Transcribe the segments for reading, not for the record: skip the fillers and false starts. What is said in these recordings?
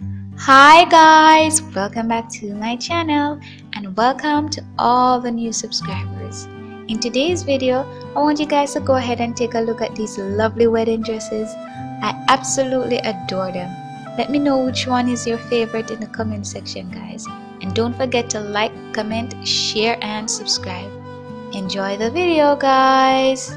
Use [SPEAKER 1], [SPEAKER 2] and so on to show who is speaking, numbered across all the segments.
[SPEAKER 1] Hi guys, welcome back to my channel and welcome to all the new subscribers. In today's video, I want you guys to go ahead and take a look at these lovely wedding dresses. I absolutely adore them. Let me know which one is your favorite in the comment section, guys. And don't forget to like, comment, share and subscribe. Enjoy the video, guys.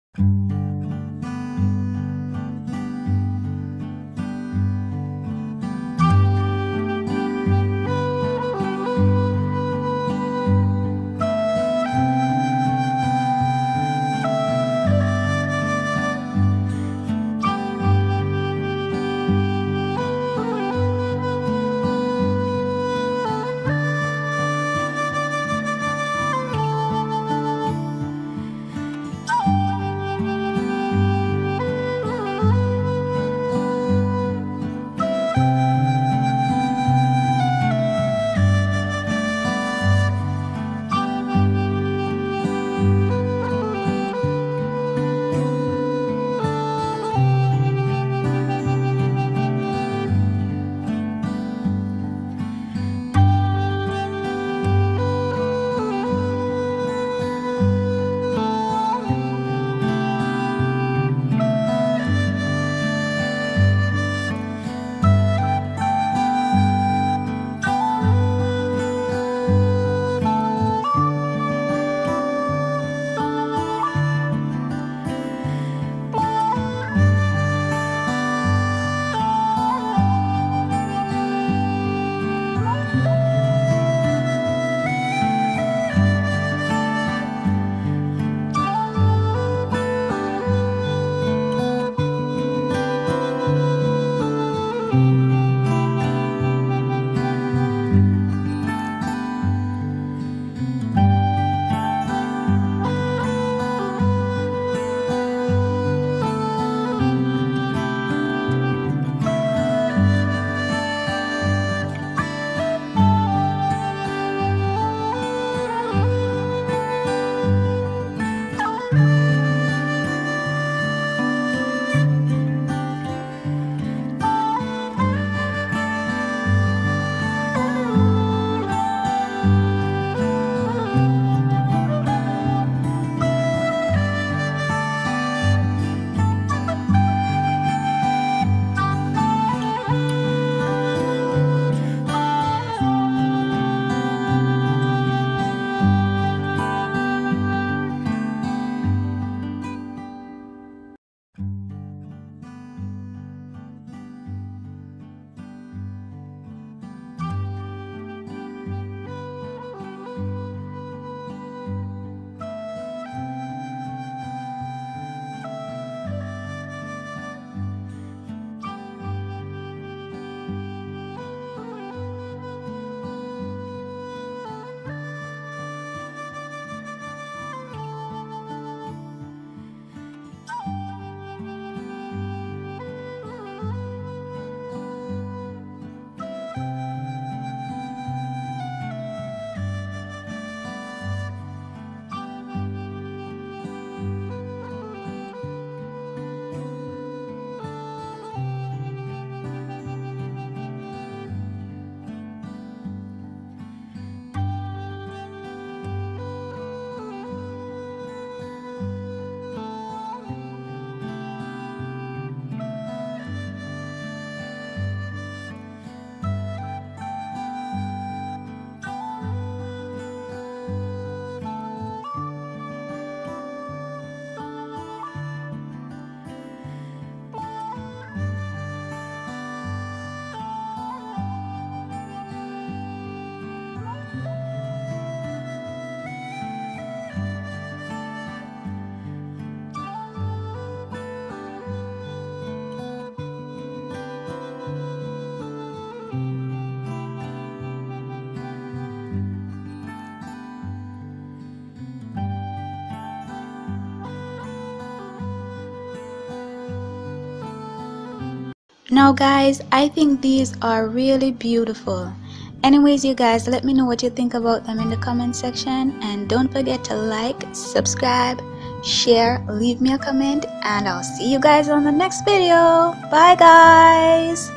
[SPEAKER 1] Now guys, I think these are really beautiful. Anyways, you guys, let me know what you think about them in the comment section, and don't forget to like, subscribe, share, leave me a comment, and I'll see you guys on the next video. Bye guys.